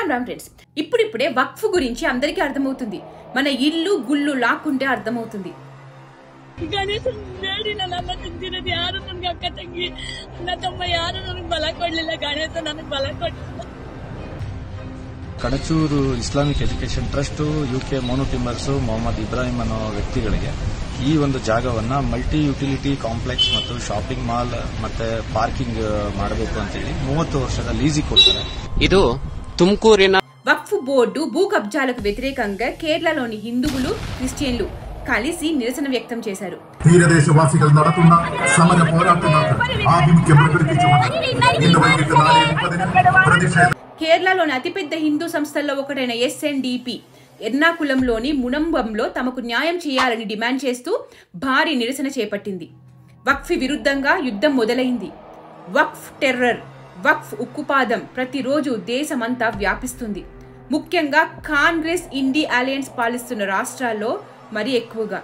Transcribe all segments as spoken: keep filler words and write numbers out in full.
Ram Ram friends, ఇప్పుడిప్పుడే వక్ఫ్ గురించి అందరికీ అర్థమవుతుంది. మన ఇల్లు గుళ్ళు లాక్కుంటే అర్థమవుతుంది. ಗಣೇಶನ್ ಬೇಡಿ ನನ್ನ ಅಮ್ಮ ತಿಂದಿರೋದು ಯಾರು ನನ್ಗೆ ಅಕ್ಕ ತಂಗಿ ನನ್ನ ತಮ್ಮ ಯಾರು ನನಗೆ ಬಲ ಕೊಡ್ಲಿಲ್ಲ. ಗಣೇಶ ನನಗೆ ಬಲ ಕೊಡ್ಲಿಲ್ಲ. Kadachuru Islamic education trust UK Monu timbers Mohammed Ibrahim ಅನ್ನೋ ವ್ಯಕ್ತಿಗಳಿಗೆ ಈ ಒಂದು ಜಾಗವನ್ನ ಮಲ್ಟಿ ಯುಟಿಲಿಟಿ ಕಾಂಪ್ಲೆಕ್ಸ್ ಮತ್ತು ಶಾಪಿಂಗ್ ಮಾಲ್ ಮತ್ತೆ ಪಾರ್ಕಿಂಗ್ ಮಾಡಬೇಕು ಅಂತ ಹೇಳಿ ಮೂವತ್ತು ವರ್ಷದ ಲೀಸಿಗೆ ಕೊಡ್ತಾರೆ. ಇದು ತುಮಕೂರಿನ వక్ఫ్ బోర్డు భూ కబ్జాలకు వ్యతిరేకంగా కేరళలోని హిందువులు క్రిస్టియన్లు కలిసి నిరసన వ్యక్తం చేశారు. തീരദേശവാസികൾ നടത്തുന്ന സമര പോരാട്ടങ്ങൾക്ക് ആഭിമുഖ്യം പ്രകടിപ്പിച്ചുകൊണ്ട് కేరళలోని అతిపెద్ద హిందూ సంస్థల్లో ఒకటైన ఎస్ఎన్డిపి ఎర్నాకులంలోని మునంబంలో తమకు న్యాయం చేయాలని డిమాండ్ చేస్తూ భారీ నిరసన చేపట్టింది. వక్ఫ్ విరుద్ధంగా యుద్ధం మొదలైంది. వక్ఫ్ టెర్రర్, వక్ఫ్ ఉక్కుపాదం ప్రతిరోజు దేశమంతా వ్యాపిస్తుంది. ముఖ్యంగా కాంగ్రెస్ ఇండి అలయన్స్ పాలిస్తున్న రాష్ట్రాల్లో మరి ఎక్కువగా.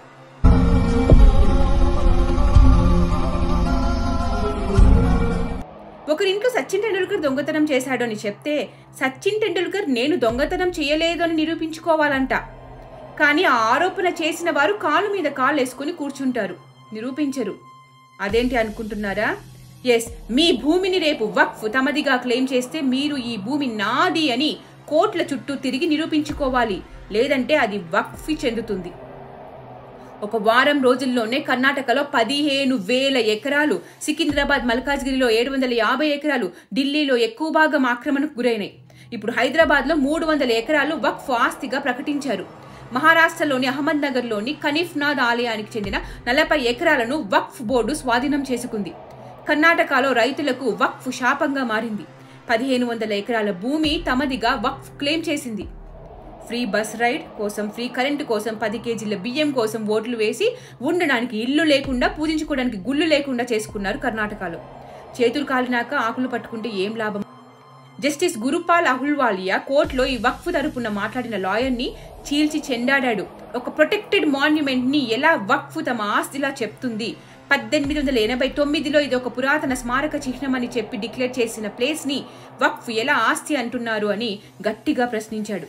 ఒకరింట్లో సచిన్ టెండూల్కర్ దొంగతనం చేశాడు అని చెప్తే సచిన్ టెండూల్కర్ నేను దొంగతనం చేయలేదు అని నిరూపించుకోవాలంట. కానీ ఆ ఆరోపణ చేసిన వారు కాలు మీద కాళ్ళు వేసుకుని కూర్చుంటారు, నిరూపించరు. అదేంటి అనుకుంటున్నారా? ఎస్, మీ భూమిని రేపు వక్ఫ్ తమదిగా క్లెయిమ్ చేస్తే మీరు ఈ భూమి నాది అని కోట్ల చుట్టూ తిరిగి నిరూపించుకోవాలి, లేదంటే అది వక్ఫ్ చెందుతుంది. ఒక వారం రోజుల్లోనే కర్ణాటకలో పదిహేను వేల ఎకరాలు, సికింద్రాబాద్ మల్కాజ్గిరిలో ఏడు వందల యాభై ఎకరాలు, ఢిల్లీలో ఎక్కువ భాగం ఆక్రమణకు గురైనాయి. ఇప్పుడు హైదరాబాద్లో మూడు వందల ఎకరాలు వక్ఫ్ ఆస్తిగా ప్రకటించారు. మహారాష్ట్రలోని అహ్మద్ నగర్లోని కనీఫ్నాథ్ ఆలయానికి చెందిన నలభై ఎకరాలను వక్ఫ్ బోర్డు స్వాధీనం చేసుకుంది. కర్ణాటకలో రైతులకు వక్ఫ్ శాపంగా మారింది. పదిహేను వందల ఎకరాల భూమి తమదిగా వక్ఫ్ క్లెయిమ్ చేసింది. ఫ్రీ బస్ రైడ్ కోసం, ఫ్రీ కరెంటు కోసం, పది కేజీల బియ్యం కోసం ఓట్లు వేసి ఉండడానికి ఇల్లు లేకుండా, పూజించుకోవడానికి గుళ్ళు లేకుండా చేసుకున్నారు కర్ణాటకలో. చేతులు కాలినాక ఆకులు పట్టుకుంటే ఏం లాభం? జస్టిస్ గురుపాల్ అహుల్వాలియా కోర్టులో ఈ వక్ఫ్ తరపున మాట్లాడిన లాయర్ని చీల్చి చెండాడాడు. ఒక ప్రొటెక్టెడ్ మాన్యుమెంట్ ని ఎలా వక్ఫ్ తమ ఆస్తిలా చెప్తుంది? పద్దెనిమిది వందల ఎనభై తొమ్మిదిలో ఇది ఒక పురాతన స్మారక చిహ్నం అని చెప్పి డిక్లేర్ చేసిన ప్లేస్ ని వక్ఫ్ ఎలా ఆస్తి అంటున్నారు అని గట్టిగా ప్రశ్నించాడు.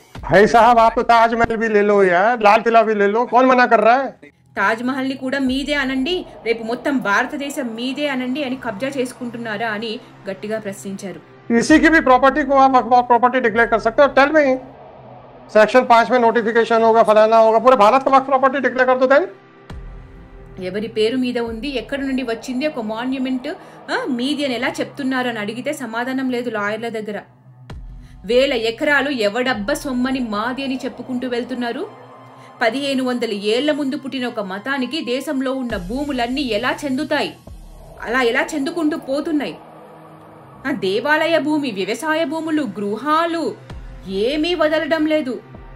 తాజ్ మహల్ ని కూడా మీదే అనండి, రేపు మొత్తం భారతదేశం మీదే అనండి అని కబ్జా చేసుకుంటున్నారా అని గట్టిగా ప్రశ్నించారు. किसी की भी प्रॉपर्टी को आप वक्फ प्रॉपर्टी डिक्लेयर कर सकते हो. टेल मी, सेक्शन पांच में नोटिफिकेशन होगा, फलाना होगा, पूरे भारत का वक्फ प्रॉपर्टी डिक्लेयर कर दो. देन ఎవరి పేరు మీద ఉంది, ఎక్కడి నుండి వచ్చింది, ఒక మాన్యుమెంట్ మీది అని ఎలా చెప్తున్నారు అని అడిగితే సమాధానం లేదు లాయర్ల దగ్గర. వేల ఎకరాలు ఎవడబ్బ సొమ్మని మాది అని చెప్పుకుంటూ వెళ్తున్నారు. పదిహేను వందల ఏళ్ల ముందు పుట్టిన ఒక మతానికి దేశంలో ఉన్న భూములన్నీ ఎలా చెందుతాయి? అలా ఎలా చెందుకుంటూ పోతున్నాయి? ఆ దేవాలయ భూమి, వ్యవసాయ భూములు, గృహాలు ఏమీ వదలడం లేదు.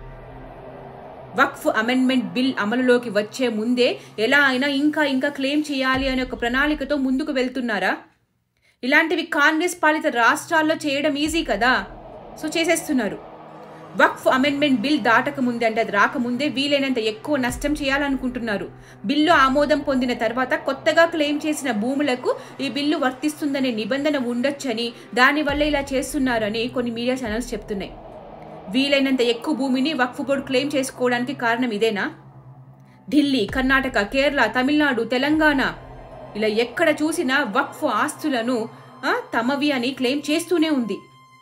వక్ఫ్ అమెండ్మెంట్ బిల్ అమలులోకి వచ్చే ముందే ఎలా అయినా ఇంకా ఇంకా క్లెయిమ్ చేయాలి అనే ఒక ప్రణాళికతో ముందుకు వెళ్తున్నారా? ఇలాంటివి కాంగ్రెస్ పాలిత రాష్ట్రాల్లో చేయడం ఈజీ కదా, సో చేసేస్తున్నారు. వక్ఫ్ అమెండ్మెంట్ బిల్ దాటక ముందే, అంటే అది రాకముందే వీలైనంత ఎక్కువ నష్టం చేయాలనుకుంటున్నారు. బిల్లు ఆమోదం పొందిన తర్వాత కొత్తగా క్లెయిమ్ చేసిన భూములకు ఈ బిల్లు వర్తిస్తుందనే నిబంధన ఉండొచ్చని, దానివల్ల ఇలా చేస్తున్నారని కొన్ని మీడియా ఛానల్స్ చెప్తున్నాయి. వీలైనంత ఎక్కువ భూమిని వక్ఫ్ బోర్డు క్లెయిమ్ చేసుకోవడానికి కారణం ఇదేనా? ఢిల్లీ, కర్ణాటక, కేరళ, తమిళనాడు, తెలంగాణ ఇలా ఎక్కడ చూసినా వక్ఫ్ ఆస్తులను తమవి అని క్లెయిమ్ చేస్తూనే ఉంది.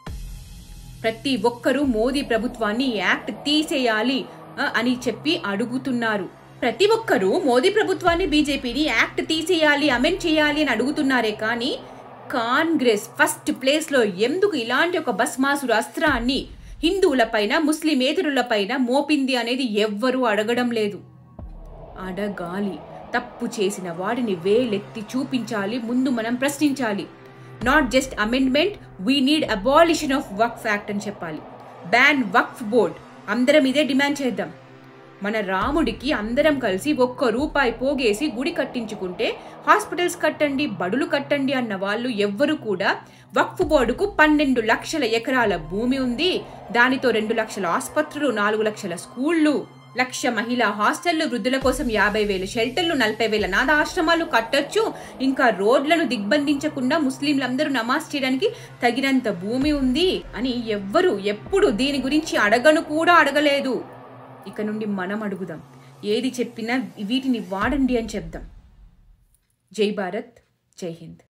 ప్రతి ఒక్కరూ మోదీ ప్రభుత్వాన్ని యాక్ట్ తీసేయాలి అని చెప్పి అడుగుతున్నారు. ప్రతి ఒక్కరూ మోదీ ప్రభుత్వాన్ని, బీజేపీని యాక్ట్ తీసేయాలి, అమెండ్ చేయాలి అని అడుగుతున్నారే కానీ కాంగ్రెస్ ఫస్ట్ ప్లేస్ లో ఎందుకు ఇలాంటి ఒక భస్మాసుర అస్త్రాన్ని హిందువులపైన, ముస్లిమేతరులపైన మోపింది అనేది ఎవ్వరూ అడగడం లేదు. అడగాలి. తప్పు చేసిన వాడిని వేలెత్తి చూపించాలి, ముందు మనం ప్రశ్నించాలి. Not just amendment, we need abolition of Waqf act అని చెప్పాలి. బ్యాన్ వక్ఫ్ బోర్డ్, అందరం ఇదే డిమాండ్ చేద్దాం. మన రాముడికి అందరం కలిసి ఒక్క రూపాయి పోగేసి గుడి కట్టించుకుంటే హాస్పిటల్స్ కట్టండి, బడులు కట్టండి అన్న వాళ్ళు ఎవ్వరు కూడా వక్ఫ్ బోర్డుకు పన్నెండు లక్షల ఎకరాల భూమి ఉంది, దానితో రెండు లక్షల ఆసుపత్రులు, నాలుగు లక్షల స్కూళ్లు, లక్ష మహిళా హాస్టళ్లు, వృద్ధుల కోసం యాభై వేలు షెల్టర్లు, నలభై వేల అనాథాశ్రమాలు కట్టొచ్చు. ఇంకా రోడ్లను దిగ్బంధించకుండా ముస్లింలందరూ నమాజ్ చేయడానికి తగినంత భూమి ఉంది అని ఎవ్వరు ఎప్పుడు దీని గురించి అడగను కూడా అడగలేదు. ఇక నుండి మనం అడుగుదాం. ఏది చెప్పినా వీటిని వాడండి అని చెప్దాం. జై భారత్, జై హింద్.